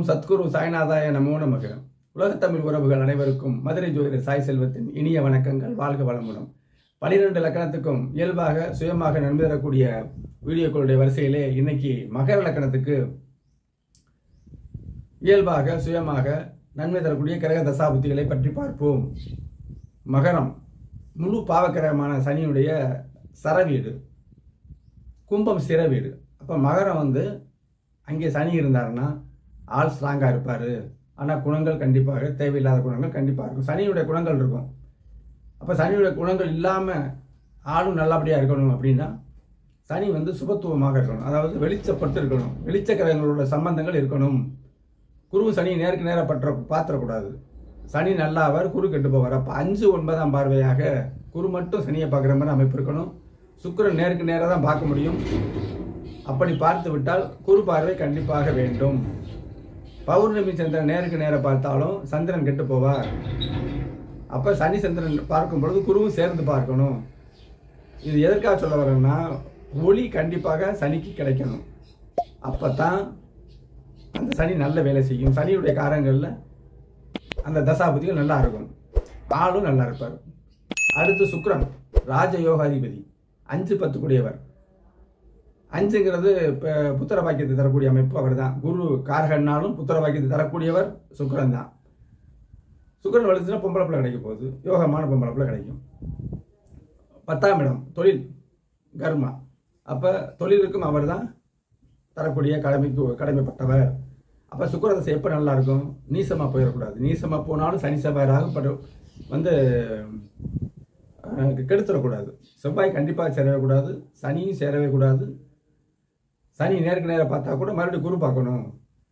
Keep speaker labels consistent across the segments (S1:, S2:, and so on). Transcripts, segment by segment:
S1: ஓம் சத்குரு சாய்நாதாய நமோ நமக. உலகத்தமிழ் உறவுகள் அனைவருக்கும் மதுரை ஜோதிடர் சாய் செல்வத்தின் இனிய வணக்கங்கள். வாழ்க வளமுடன். 12 லக்கணத்துக்கும் இயல்பாக சுயமாக நன்மை தரக்கூடிய வீடியோக்களுடைய வரிசையிலே இன்னைக்கு மகர லக்கணத்துக்கு இயல்பாக சுயமாக நன்மை தரக்கூடிய கிரக தசாபுத்திகளை பற்றி பார்ப்போம். மகரம் முழு பாவக்கிரகமான சனியுடைய சரவீடு, கும்பம் சிற வீடு. அப்போ மகரம் அங்கே சனி இருந்தாருன்னா ஆள் ஸ்ட்ராங்காக இருப்பார். ஆனால் குணங்கள் கண்டிப்பாக தேவையில்லாத குணங்கள் கண்டிப்பாக இருக்கும். சனியுடைய குணங்கள் இருக்கும். அப்போ சனியுடைய குணங்கள் இல்லாமல் ஆளும் நல்லபடியாக இருக்கணும் அப்படின்னா சனி சுபத்துவமாக இருக்கணும். அதாவது வெளிச்சப்பட்டு இருக்கணும். வெளிச்ச கிரகங்களோட சம்பந்தங்கள் இருக்கணும். குரு சனி நேருக்கு நேராக பாத்திரக்கூடாது. சனி நல்லாவார், குரு கெட்டு போவார். அப்போ 5, 9ஆம் பார்வையாக குரு மட்டும் சனியை பார்க்குற மாதிரி அமைப்பு இருக்கணும். சுக்கிரன் நேருக்கு நேராக தான் பார்க்க முடியும். அப்படி பார்த்து விட்டால் குரு பார்வை கண்டிப்பாக வேண்டும். பௌர்ணமி சந்திரன் நேருக்கு நேரம் பார்த்தாலும் சந்திரன் கெட்டு போவார். அப்போ சனி சந்திரன் பார்க்கும் பொழுது குருவும் சேர்ந்து பார்க்கணும். இது எதற்காக சொல்ல வரேன்னா, ஒளி கண்டிப்பாக சனிக்கு கிடைக்கணும். அப்போ தான் அந்த சனி நல்ல வேலை செய்யும். சனியுடைய காரங்களில் அந்த தசாபதிகள் நல்லா இருக்கும், ஆளும் நல்லா இருப்பார். அடுத்து சுக்கிரன் ராஜயோகாதிபதி, 5, 10 கூடியவர். 5ங்கிறது இப்போ புத்திர பாக்கியத்தை தரக்கூடிய அமைப்பு அவர் தான். குரு காரகன்னாலும் புத்திர பாக்கியத்தை தரக்கூடியவர் சுக்கிரன் தான். சுக்கிரன் வளர்த்துனா பொம்பளை பிள்ளை கிடைக்க போகுது, யோகமான பொம்பளை பிள்ளை கிடைக்கும். 10ஆம் இடம் தொழில் கர்மா. அப்போ தொழிலுக்கும் அவர் தான் தரக்கூடிய கடமைப்பட்டவர். அப்போ சுக்கிர தசை எப்போ நல்லா இருக்கும்? நீசமாக போயிடக்கூடாது. நீசமாக போனாலும் சனி செவ்வாய் ராகு கெடுத்துடக்கூடாது. செவ்வாய் கண்டிப்பாக சேரவே கூடாது, சனியும் சேரவே கூடாது. சனி நேருக்கு நேரம் பார்த்தா கூட மறுபடியும் குரு பார்க்கணும்.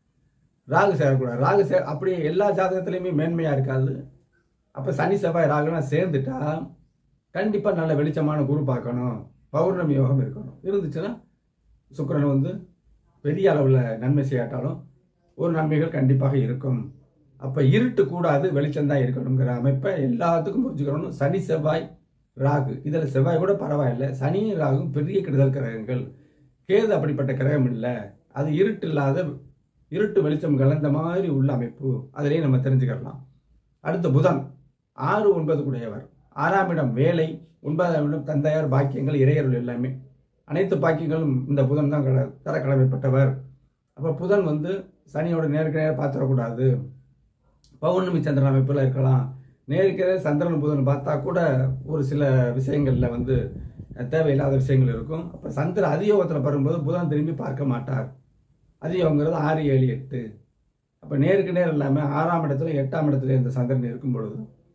S1: ராகு சேரக்கூடாது. அப்படியே எல்லா ஜாதகத்திலையுமே மேன்மையாக இருக்காது. அப்போ சனி செவ்வாய் ராகுலாம் சேர்ந்துட்டா கண்டிப்பாக நல்ல வெளிச்சமான குரு பார்க்கணும். பௌர்ணமி யோகம் இருக்கணும். இருந்துச்சுன்னா சுக்கிரன் பெரிய அளவில் நன்மை செய்யாட்டாலும் ஒரு நன்மைகள் கண்டிப்பாக இருக்கும். அப்போ இருட்டு கூடாது, வெளிச்சம்தான் இருக்கணுங்கிற அமைப்பை எல்லாத்துக்கும் புரிஞ்சுக்கணும். சனி செவ்வாய் ராகு, இதில் செவ்வாய் கூட பரவாயில்லை. சனியும் ராகும் பெரிய கெடுதல் கிரகங்கள். கேது அப்படிப்பட்ட கிரகம் இல்லை. அது இருட்டு இல்லாத, இருட்டு வெளிச்சம் கலந்த மாதிரி உள்ள அமைப்பு. அதிலேயே நம்ம தெரிஞ்சுக்கலாம். அடுத்து புதன் 6, 9 கூடியவர். 6ஆம் இடம் வேலை, 9ஆம் இடம் தந்தையார், பாக்கியங்கள், இறையருள் எல்லாமே. அனைத்து பாக்கியங்களும் இந்த புதன் தான் தர கடமைப்பட்டவர். அப்போ புதன் சனியோட நேருக்கு நேரம் பார்த்துடக்கூடாது. பௌர்ணமி சந்திரன் அமைப்பில் இருக்கலாம். நேருக்கு சந்திரன் புதன் பார்த்தா கூட ஒரு சில விஷயங்களில் தேவையில்லாத விஷயங்கள் இருக்கும். அப்போ சந்திரன் அதியோகத்தில் பரும்போது புதன் திரும்பி பார்க்க மாட்டார். அதியோகங்கிறது 6, 7, 8. அப்போ நேருக்கு நேரம் இல்லாமல் 6ஆம் இடத்துல 8ஆம் இடத்துல இந்த சந்திரன் இருக்கும் பொழுது,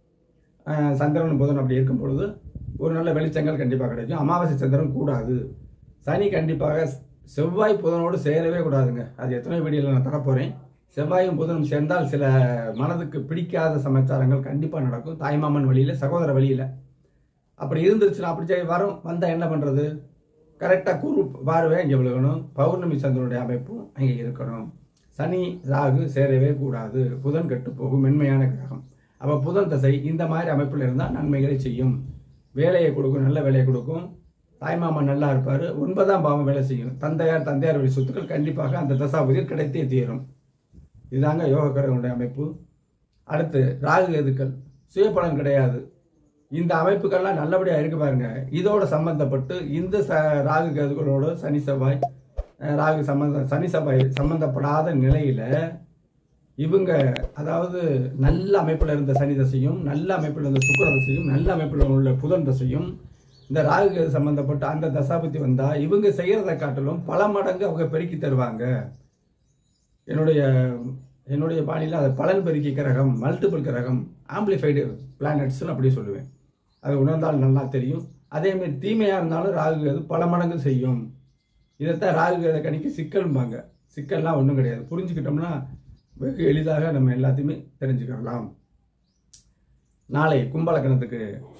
S1: சந்திரன் புதன் அப்படி இருக்கும் பொழுது ஒரு நல்ல வெளிச்சங்கள் கண்டிப்பாக கிடைக்கும். அமாவாசை சந்திரன் கூடாது. சனி கண்டிப்பாக செவ்வாய் புதனோடு சேரவே கூடாதுங்க. அது எத்தனை வீடியோவில் நான் தரப்போகிறேன். செவ்வாயும் புதனும் சேர்ந்தால் சில மனதுக்கு பிடிக்காத சமாச்சாரங்கள் கண்டிப்பாக நடக்கும். தாய்மாமன் வழியில், சகோதர வழியில். அப்படி இருந்துருச்சுன்னா அப்படி வந்தால் என்ன பண்ணுறது? கரெக்டாக குரு பார்வை இங்கே விழுகணும். பௌர்ணமி சந்திரனுடைய அமைப்பும் அங்கே இருக்கணும். சனி ராகு சேரவே கூடாது. புதன் கெட்டு போகும், மென்மையான கிரகம். அப்போ புதன் தசை இந்த மாதிரி அமைப்பில் இருந்தால் நன்மைகளை செய்யும். வேலையை கொடுக்கும், நல்ல வேலையை கொடுக்கும். தாய்மாமன் நல்லா இருப்பார். 9ஆம் பாவம் வேலை செய்யும். தந்தையார் வழி சொத்துக்கள் கண்டிப்பாக அந்த தசாபதியில் கிடைத்தே தீரும். இதுதாங்க யோக கிரகங்களுடைய அமைப்பு. அடுத்து ராகு கேதுக்கள் சுயபலன் கிடையாது. இந்த அமைப்புகள்லாம் நல்லபடியாக இருக்கு பாருங்க. இதோட சம்பந்தப்பட்டு இந்த ராகு கேதுகளோட சனி செவ்வாய் சம்பந்தப்படாத நிலையில இவங்க, அதாவது நல்ல அமைப்பில் இருந்த சனி தசையும், நல்ல அமைப்பில் இருந்த சுக்கிர தசையும், நல்ல அமைப்பில் உள்ள புதன் தசையும், இந்த ராகு கேது சம்பந்தப்பட்ட அந்த தசாபதி வந்தா இவங்க செய்யறதை காட்டிலும் பல மடங்கு அவங்க பெருக்கி தருவாங்க. என்னுடைய பாணியில் அதை பலன் பெருக்கி கிரகம், மல்டிபிள் கிரகம், ஆம்பிளிஃபைடு பிளானட்ஸ்னு அப்படி சொல்லுவேன். அது உணர்ந்தால் நல்லா தெரியும். அதேமாதிரி தீமையாக இருந்தாலும் ராகு கேது பல மடங்கு செய்யும். இதைத்தான் ராகு கேதை கணிக்க சிக்கல்பாங்க. சிக்கல்லாம் ஒன்றும் கிடையாது. புரிஞ்சுக்கிட்டோம்னா வெகு எளிதாக நம்ம எல்லாத்தையுமே தெரிஞ்சுக்கலாம். நாளை கும்பலக்கணத்துக்கு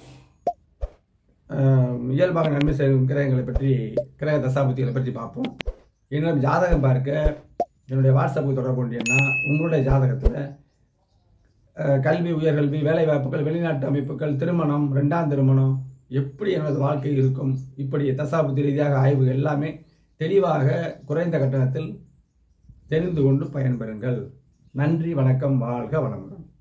S1: இயல்பாக நன்மை செய்யும் கிரகங்களை பற்றி, கிரக தசாபுத்திகளை பற்றி பார்ப்போம். என்னோட ஜாதகம் பார்க்க என்னுடைய வாட்ஸ்அப்புக்கு தொடர்பு கொண்டீங்கன்னா உங்களுடைய ஜாதகத்தில் கல்வி, உயர்கல்வி, வேலைவாய்ப்புகள், வெளிநாட்டு அமைப்புகள், திருமணம், 2ஆம் திருமணம், எப்படி எனது வாழ்க்கை இருக்கும், இப்படி தசாபுத்தி ரீதியாக ஆய்வு எல்லாமே தெளிவாக குறைந்த கட்டணத்தில் தெரிந்து கொண்டு பயன்பெறுங்கள். நன்றி, வணக்கம், வாழ்க வளமுடன்.